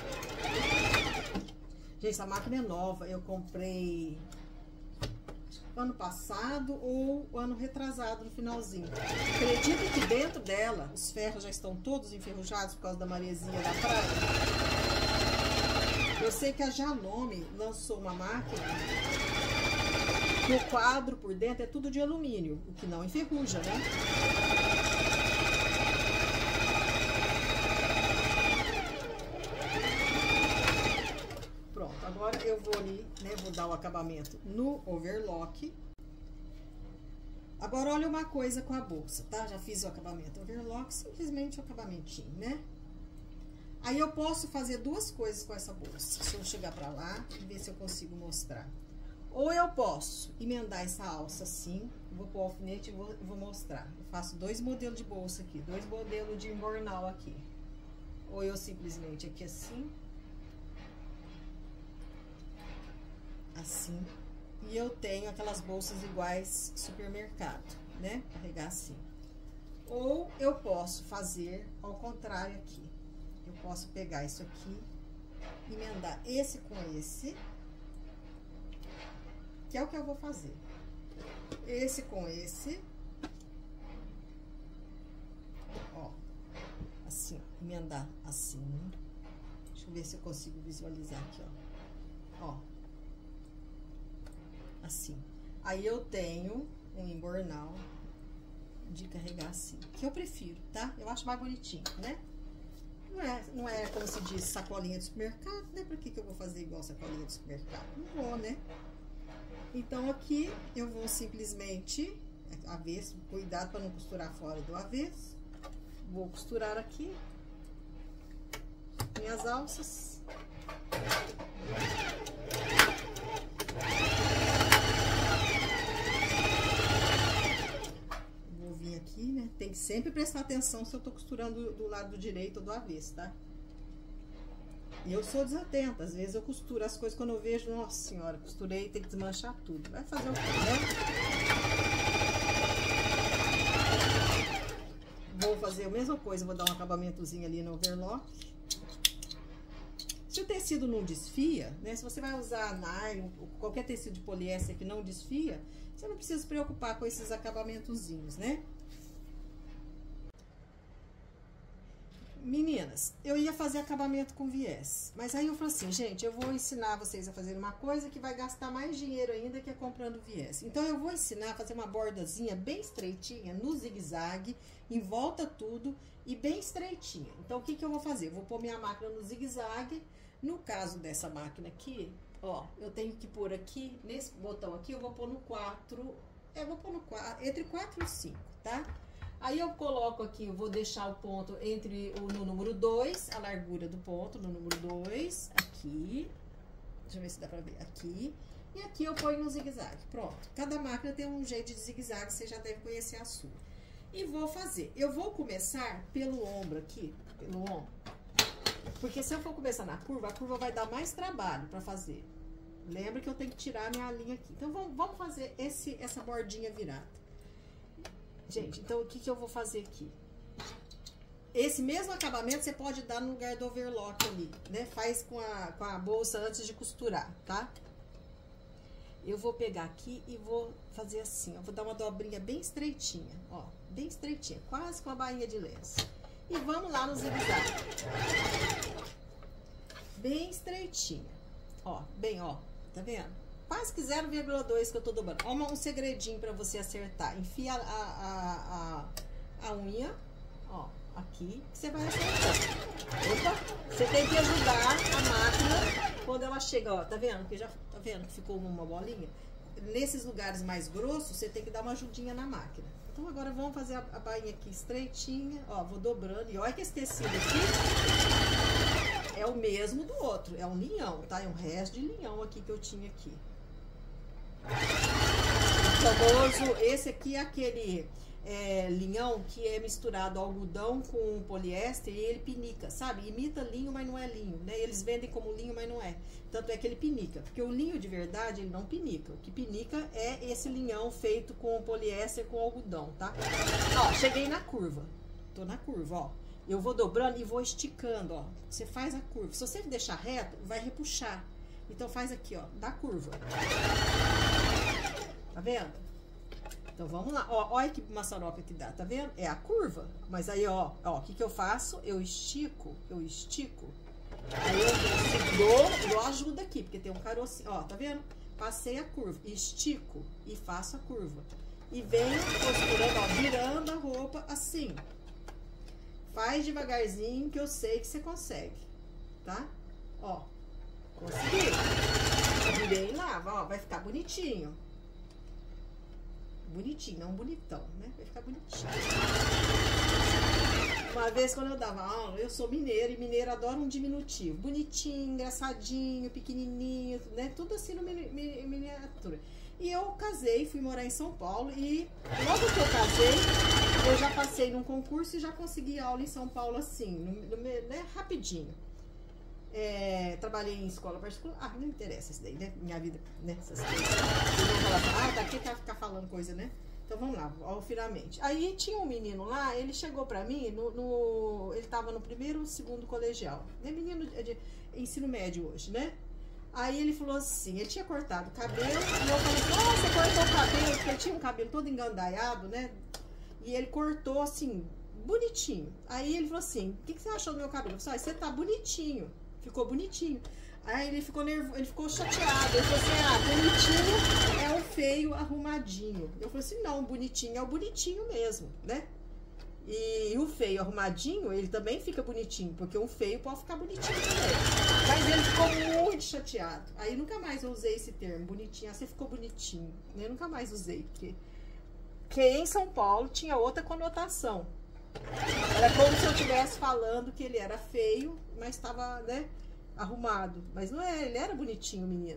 Gente, essa máquina é nova, eu comprei ano passado ou ano retrasado, no finalzinho. Acredita que dentro dela, os ferros já estão todos enferrujados por causa da maresia da praia? Eu sei que a Janome lançou uma máquina que o quadro por dentro é tudo de alumínio, o que não enferruja, né? Pronto, agora eu vou ali, né, vou dar o acabamento no overlock. Agora olha uma coisa com a bolsa, tá? Já fiz o acabamento overlock, simplesmente o acabamentinho, né? Aí eu posso fazer duas coisas com essa bolsa. Deixa eu chegar pra lá e ver se eu consigo mostrar. Ou eu posso emendar essa alça assim, vou pôr o alfinete e vou mostrar. Eu faço dois modelos de bolsa aqui, dois modelos de embornal aqui. Ou eu simplesmente aqui assim. Assim. E eu tenho aquelas bolsas iguais supermercado, né? Carregar assim. Ou eu posso fazer ao contrário aqui. Eu posso pegar isso aqui, emendar esse com esse, que é o que eu vou fazer. Esse com esse, ó, assim, ó, emendar assim. Deixa eu ver se eu consigo visualizar aqui, ó, assim. Aí eu tenho um embornal de carregar assim, que eu prefiro, tá? Eu acho mais bonitinho, né? Não é como se diz sacolinha de supermercado, né? Pra que eu vou fazer igual sacolinha de supermercado? Não vou, né? Então, aqui eu vou simplesmente, avesso, cuidado para não costurar fora do avesso. Vou costurar aqui minhas alças. Vou vir aqui, né? Tem que sempre prestar atenção se eu tô costurando do lado direito ou do avesso, tá? E eu sou desatenta, às vezes eu costuro as coisas quando eu vejo, nossa senhora, costurei, tem que desmanchar tudo. Vai fazer o quê, né? Vou fazer a mesma coisa, vou dar um acabamentozinho ali no overlock. Se o tecido não desfia, né? Se você vai usar nylon, qualquer tecido de poliéster que não desfia, você não precisa se preocupar com esses acabamentozinhos, né? Meninas, eu ia fazer acabamento com viés, mas aí eu falei assim, gente, eu vou ensinar vocês a fazer uma coisa que vai gastar mais dinheiro ainda que é comprando viés. Então, eu vou ensinar a fazer uma bordazinha bem estreitinha, no zigue-zague, em volta tudo e bem estreitinha. Então, o que eu vou fazer? Eu vou pôr minha máquina no zigue-zague. No caso dessa máquina aqui, ó, eu tenho que pôr aqui, nesse botão aqui, eu vou pôr no 4, vou pôr no 4, entre 4 e 5, tá? Aí eu coloco aqui, eu vou deixar o ponto no número 2, a largura do ponto no número 2, aqui. Deixa eu ver se dá pra ver. Aqui. E aqui eu ponho no zigue-zague. Pronto. Cada máquina tem um jeito de zigue-zague, você já deve conhecer a sua. E vou fazer. Eu vou começar pelo ombro aqui, pelo ombro. Porque se eu for começar na curva, a curva vai dar mais trabalho pra fazer. Lembra que eu tenho que tirar a minha linha aqui. Então, vamos fazer essa bordinha virada. Gente, então o que eu vou fazer aqui? Esse mesmo acabamento você pode dar no lugar do overlock ali, né? Faz com a bolsa antes de costurar, tá? Eu vou pegar aqui e vou fazer assim, ó. Vou dar uma dobrinha bem estreitinha, ó. Bem estreitinha, quase com a bainha de lenço. E vamos lá no zigue-zague. Bem estreitinha. Ó, bem, ó. Tá vendo? Quase que 0,2 que eu tô dobrando. Ó, um segredinho pra você acertar. Enfia a unha, ó, aqui, que você vai acertando. Opa! Você tem que ajudar a máquina quando ela chega, ó, tá vendo? Que já, tá vendo que ficou uma bolinha? Nesses lugares mais grossos, você tem que dar uma ajudinha na máquina. Então, agora vamos fazer a bainha aqui estreitinha, ó, vou dobrando. E olha que esse tecido aqui é o mesmo do outro, é um linhão, tá? É um resto de linhão aqui que eu tinha aqui. O famoso, esse aqui é aquele linhão que é misturado algodão com poliéster e ele pinica, sabe? Imita linho, mas não é linho, né? Eles vendem como linho, mas não é. Tanto é que ele pinica, porque o linho de verdade, ele não pinica. O que pinica é esse linhão feito com poliéster com algodão, tá? Ó, cheguei na curva. Tô na curva, ó. Eu vou dobrando e vou esticando, ó. Você faz a curva. Se você deixar reto, vai repuxar. Então, faz aqui, ó, da curva. Tá vendo? Então, vamos lá. Ó, olha que maçaroca que dá, tá vendo? É a curva. Mas aí, ó, o que que eu faço? Eu estico. Aí eu ajudo aqui, porque tem um carocinho. Ó, tá vendo? Passei a curva. Estico e faço a curva. E venho costurando, ó, virando a roupa assim. Faz devagarzinho que eu sei que você consegue, tá? Ó, consegui. Virei e lava, ó, vai ficar bonitinho. Bonitinho, não bonitão, né? Vai ficar bonitinho. Uma vez quando eu dava aula, eu sou mineira e mineiro adora um diminutivo. Bonitinho, engraçadinho, pequenininho, né? Tudo assim no miniatura. E eu casei, fui morar em São Paulo e logo que eu casei, eu já passei num concurso e já consegui aula em São Paulo assim, né? Rapidinho. Trabalhei em escola particular. Ah, não interessa isso daí, né? Minha vida, né? Essas coisas. Daqui tá ficar falando coisa, né? Então vamos lá, ó, finalmente. Aí tinha um menino lá, ele chegou pra mim, ele tava no primeiro, segundo colegial, né? Menino de ensino médio hoje, né? Aí ele falou assim, ele tinha cortado o cabelo, e eu falei, você cortou o cabelo, porque ele tinha um cabelo todo engandaiado, né? E ele cortou assim, bonitinho. Aí ele falou assim, o que você achou do meu cabelo? Eu falei, você tá bonitinho, ficou bonitinho. Aí ele ficou nervoso, ele ficou chateado. Ele falou assim, bonitinho é o feio arrumadinho. Eu falei assim, não, bonitinho é o bonitinho mesmo, né? E o feio arrumadinho, ele também fica bonitinho, porque o feio pode ficar bonitinho também. Mas ele ficou muito chateado. Aí nunca mais eu usei esse termo, bonitinho. Ah, você ficou bonitinho. Eu nunca mais usei, porque em São Paulo tinha outra conotação. Era como se eu estivesse falando que ele era feio, mas estava, né, arrumado. Mas não é, ele era bonitinho, o menino.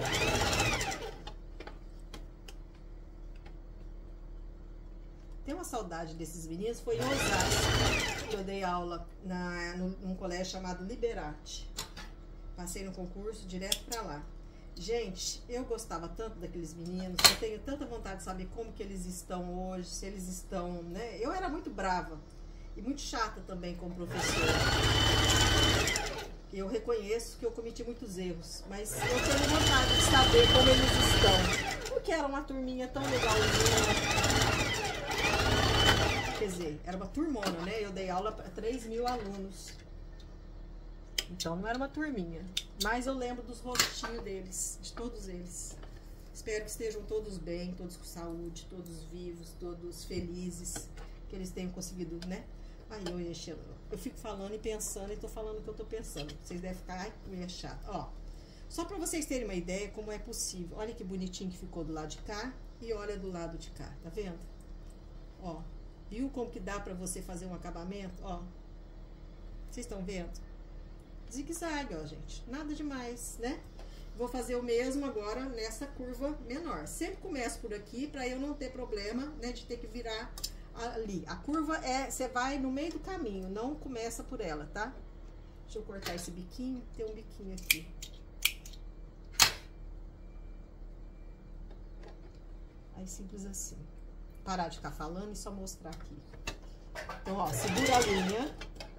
Tem uma saudade desses meninos, foi em Osasco. Eu dei aula num colégio chamado Liberate. Passei no concurso direto pra lá. Gente, eu gostava tanto daqueles meninos, eu tenho tanta vontade de saber como que eles estão hoje, se eles estão, né? Eu era muito brava e muito chata também como professora. Eu reconheço que eu cometi muitos erros, mas eu tenho vontade de saber como eles estão. Porque era uma turminha tão legalzinha. Quer dizer, era uma turmona, né? Eu dei aula para 3.000 alunos. Então não era uma turminha. Mas eu lembro dos rostinhos deles, de todos eles. Espero que estejam todos bem, todos com saúde, todos vivos, todos felizes. Que eles tenham conseguido, né? Aí eu fico falando e pensando e tô falando o que eu tô pensando. Vocês devem ficar, ai, é chato. Ó, só pra vocês terem uma ideia como é possível. Olha que bonitinho que ficou do lado de cá e olha do lado de cá, tá vendo? Ó, viu como que dá pra você fazer um acabamento? Ó, vocês estão vendo? Zigue-zague, ó, gente. Nada demais, né? Vou fazer o mesmo agora nessa curva menor. Sempre começo por aqui pra eu não ter problema, né, de ter que virar ali. A curva você vai no meio do caminho, não começa por ela, tá? Deixa eu cortar esse biquinho, tem um biquinho aqui. Aí, simples assim. Parar de ficar falando e só mostrar aqui. Então, ó, segura a linha.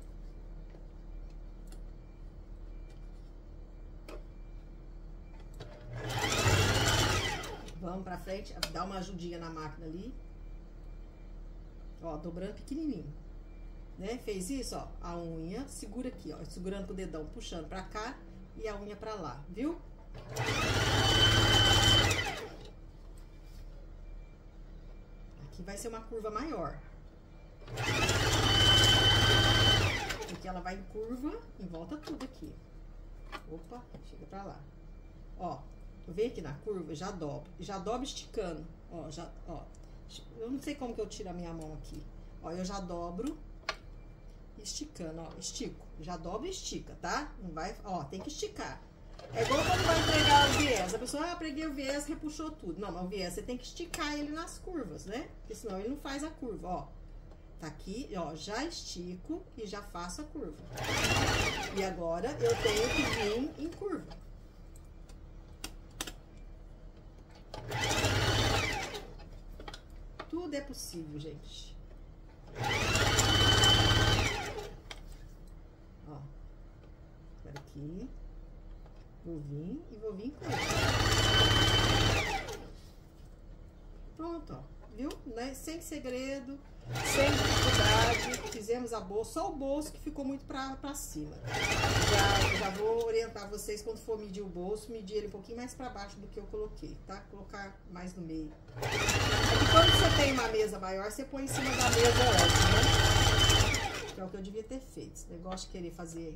Vamos pra frente, dá uma ajudinha na máquina ali. Ó, dobrando pequenininho, né? Fez isso, ó, a unha, segura aqui, ó, segurando com o dedão, puxando pra cá e a unha pra lá, viu? Aqui vai ser uma curva maior. Porque ela vai em curva e volta tudo aqui. Opa, chega pra lá. Ó, eu venho aqui na curva, já dobro esticando, ó, eu não sei como que eu tiro a minha mão aqui. Ó, eu já dobro esticando, ó, estico. Já dobra e estica, tá? Não vai, ó, tem que esticar. É igual quando vai pregar o viés. A pessoa, preguei o viés, repuxou tudo. Não, mas o viés você tem que esticar ele nas curvas, né? Porque senão ele não faz a curva, ó. Tá aqui, ó, já estico e já faço a curva. E agora eu tenho que vir em curva. Tudo é possível, gente. Ó. Agora aqui. Vou vir e vou vir com ele. Pronto, ó. Viu? Né? Sem segredo, sem dificuldade. Fizemos a bolsa, só o bolso que ficou muito pra cima. Já vou orientar vocês quando for medir o bolso, medir ele um pouquinho mais pra baixo do que eu coloquei, tá? Colocar mais no meio. E quando você tem uma mesa maior, você põe em cima da mesa antes, né? Que é o que eu devia ter feito. Esse negócio de querer fazer...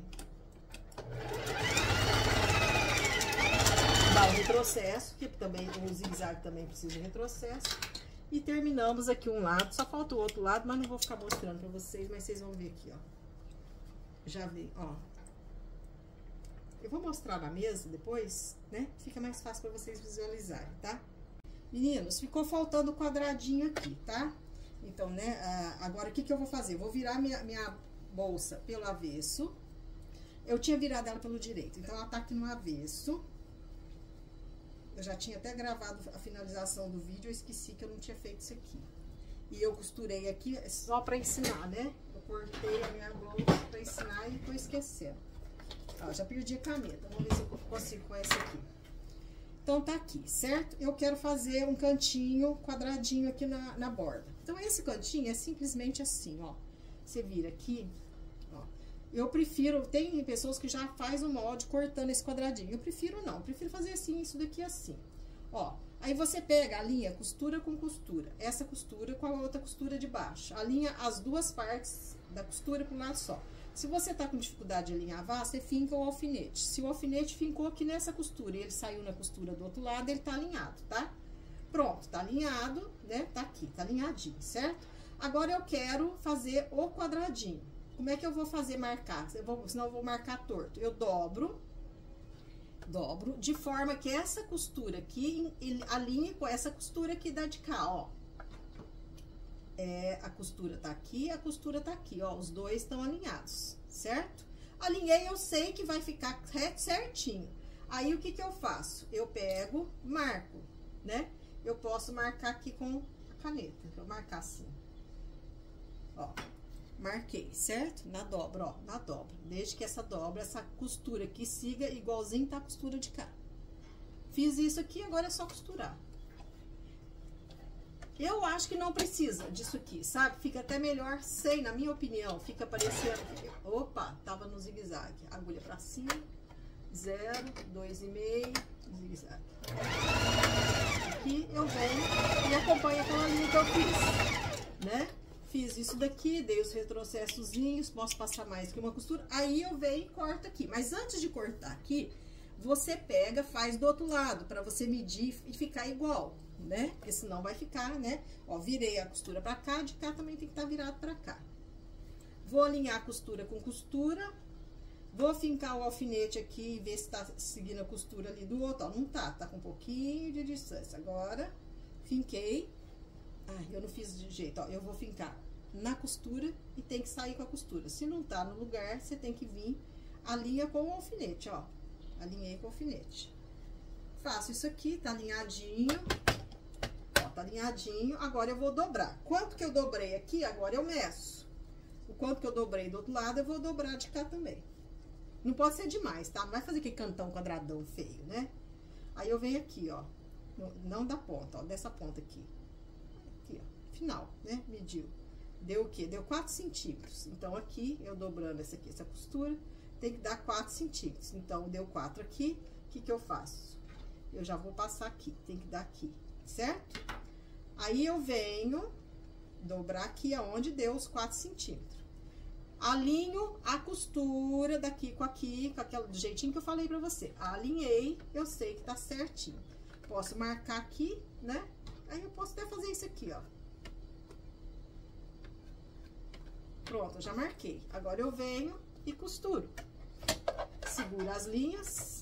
Dá o retrocesso, que também o zigue-zague também precisa de retrocesso. E terminamos aqui um lado, só falta o outro lado, mas não vou ficar mostrando pra vocês, mas vocês vão ver aqui, ó. Já vi, ó. Eu vou mostrar na mesa depois, né? Fica mais fácil pra vocês visualizarem, tá? Meninos, ficou faltando o quadradinho aqui, tá? Então, né, agora o que que eu vou fazer? Eu vou virar minha bolsa pelo avesso. Eu tinha virado ela pelo direito, então ela tá aqui no avesso. Eu já tinha até gravado a finalização do vídeo, eu esqueci que eu não tinha feito isso aqui. E eu costurei aqui só pra ensinar, né? Eu cortei a minha bolsa pra ensinar e tô esquecendo. Ó, já perdi a caneta, vamos ver se eu consigo com essa aqui. Então, tá aqui, certo? Eu quero fazer um cantinho quadradinho aqui na borda. Então, esse cantinho é simplesmente assim, ó. Você vira aqui, ó. Eu prefiro, tem pessoas que já faz o molde cortando esse quadradinho. Eu prefiro não, eu prefiro fazer assim, isso daqui assim. Ó, aí você pega a linha costura com costura. Essa costura com a outra costura de baixo. Alinha as duas partes da costura para um lado só. Se você tá com dificuldade de alinhavar, você finca o alfinete. Se o alfinete fincou aqui nessa costura e ele saiu na costura do outro lado, ele tá alinhado, tá? Pronto, tá alinhado, né? Tá aqui, tá alinhadinho, certo? Agora eu quero fazer o quadradinho. Como é que eu vou fazer marcar? Senão eu vou marcar torto. Eu dobro de forma que essa costura aqui alinhe com essa costura aqui da de cá, ó. A costura tá aqui, a costura tá aqui, ó. Os dois estão alinhados, certo? Alinhei, eu sei que vai ficar reto certinho. Aí, o que que eu faço? Eu pego, marco, né? Eu posso marcar aqui com a caneta. Vou marcar assim. Ó, marquei, certo? Na dobra, ó, na dobra. Desde que essa dobra, essa costura aqui siga igualzinho tá a costura de cá. Fiz isso aqui, agora é só costurar. Eu acho que não precisa disso aqui, sabe? Fica até melhor sem, na minha opinião. Fica parecendo... Opa, tava no zigue-zague. Agulha pra cima. 0, 2,5, zigue-zague. Aqui eu venho e acompanho aquela linha que eu fiz, né? Fiz isso daqui, dei os retrocessozinhos, posso passar mais que uma costura. Aí eu venho e corto aqui. Mas antes de cortar aqui, você pega, faz do outro lado, pra você medir e ficar igual, né? Porque senão vai ficar, né? Ó, virei a costura pra cá, de cá também tem que estar virado pra cá. Vou alinhar costura com costura. Vou fincar o alfinete aqui e ver se tá seguindo a costura ali do outro. Ó, não tá, tá com um pouquinho de distância. Agora, finquei. Ah, eu não fiz de jeito, ó. Eu vou fincar na costura e tem que sair com a costura. Se não tá no lugar, você tem que vir, alinha com o alfinete, ó. Alinhei com o alfinete. Faço isso aqui, tá alinhadinho. Ó, tá alinhadinho. Agora eu vou dobrar. Quanto que eu dobrei aqui, agora eu meço. O quanto que eu dobrei do outro lado, eu vou dobrar de cá também. Não pode ser demais, tá? Não vai fazer aquele cantão quadradão feio, né? Aí eu venho aqui, ó. Não da ponta, ó. Dessa ponta aqui. Aqui, ó. Final, né? Mediu. Deu o quê? Deu 4 centímetros. Então, aqui, eu dobrando essa aqui, essa costura, tem que dar 4 centímetros. Então, deu 4 aqui. O que que eu faço? Eu já vou passar aqui. Tem que dar aqui, certo? Aí, eu venho dobrar aqui aonde deu os 4 centímetros. Alinho a costura daqui com aqui, com aquele do jeitinho que eu falei pra você. Alinhei, eu sei que tá certinho. Posso marcar aqui, né? Aí eu posso até fazer isso aqui, ó. Pronto, eu já marquei. Agora eu venho e costuro. Seguro as linhas.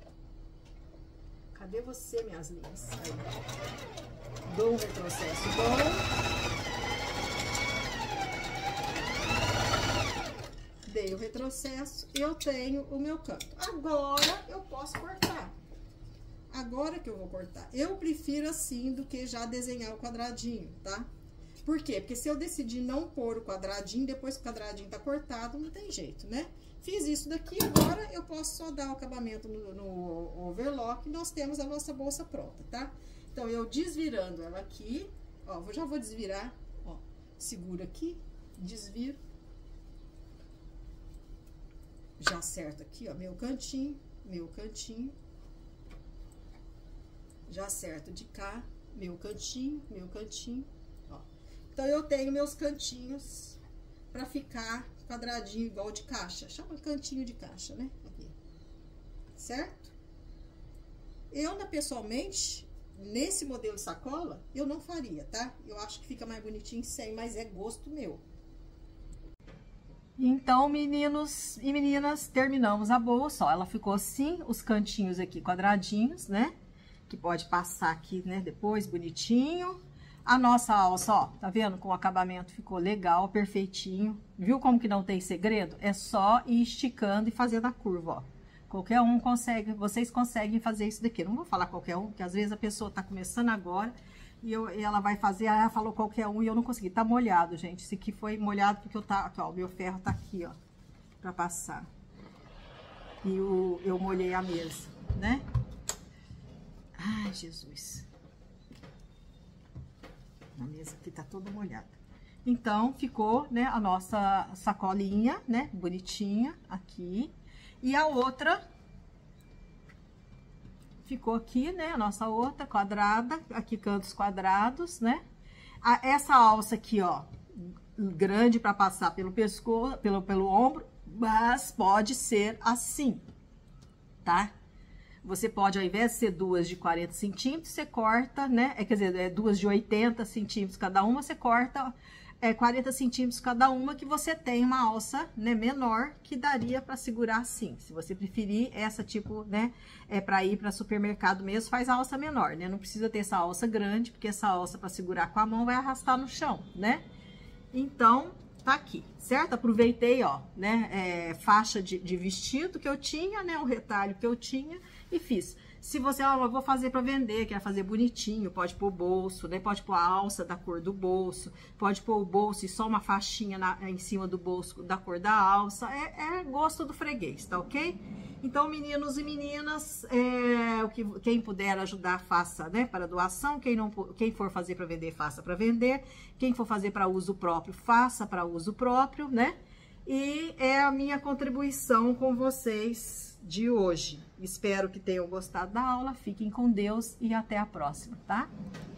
Cadê você, minhas linhas? Aí. Dou um retrocesso bom. Dei o retrocesso, eu tenho o meu canto. Agora, eu posso cortar. Agora que eu vou cortar. Eu prefiro assim do que já desenhar o quadradinho, tá? Por quê? Porque se eu decidir não pôr o quadradinho, depois que o quadradinho tá cortado, não tem jeito, né? Fiz isso daqui, agora eu posso só dar o acabamento no overlock e nós temos a nossa bolsa pronta, tá? Então, eu desvirando ela aqui, ó, já vou desvirar, ó, seguro aqui, desviro. Já acerto aqui, ó, meu cantinho. Já acerto de cá, meu cantinho, ó. Então, eu tenho meus cantinhos pra ficar quadradinho igual de caixa. Chama cantinho de caixa, né? Aqui. Certo? Pessoalmente, nesse modelo de sacola, eu não faria, tá? Eu acho que fica mais bonitinho sem, mas é gosto meu. Então, meninos e meninas, terminamos a bolsa, ó. Ela ficou assim, os cantinhos aqui quadradinhos, né? Que pode passar aqui, né? Depois, bonitinho. A nossa alça, ó, tá vendo? Com o acabamento ficou legal, perfeitinho. Viu como que não tem segredo? É só ir esticando e fazendo a curva, ó. Qualquer um consegue, vocês conseguem fazer isso daqui. Eu não vou falar qualquer um, porque às vezes a pessoa tá começando agora e ela vai fazer, ela falou qualquer um e eu não consegui. Tá molhado, gente. Esse aqui foi molhado porque aqui, ó, o meu ferro tá aqui, ó, pra passar. E eu molhei a mesa, né? Ai, Jesus. A mesa aqui tá toda molhada. Então, ficou, né, a nossa sacolinha, né, bonitinha aqui. E a outra ficou aqui, né, a nossa outra quadrada, aqui cantos quadrados, né. Essa alça aqui, ó, grande para passar pelo pescoço, pelo ombro, mas pode ser assim, tá? Você pode, ao invés de ser duas de 40 centímetros, você corta, né? Quer dizer, duas de 80 centímetros cada uma, você corta 40 centímetros cada uma, que você tem uma alça, né, menor, que daria para segurar assim. Se você preferir essa tipo, né, para ir para supermercado mesmo, faz a alça menor, né? Não precisa ter essa alça grande, porque essa alça para segurar com a mão vai arrastar no chão, né? Então, tá aqui, certo? Aproveitei, ó, né, faixa de vestido que eu tinha, né, o retalho que eu tinha e fiz. Se você, eu vou fazer para vender, quer fazer bonitinho, pode pôr o bolso, né, pode pôr a alça da cor do bolso, pode pôr o bolso e só uma faixinha em cima do bolso da cor da alça, é gosto do freguês, tá ok? Então, meninos e meninas, quem puder ajudar, faça, né, para doação. Quem for fazer para vender, faça para vender. Quem for fazer para uso próprio, faça para uso próprio, né? E é a minha contribuição com vocês de hoje. Espero que tenham gostado da aula. Fiquem com Deus e até a próxima, tá?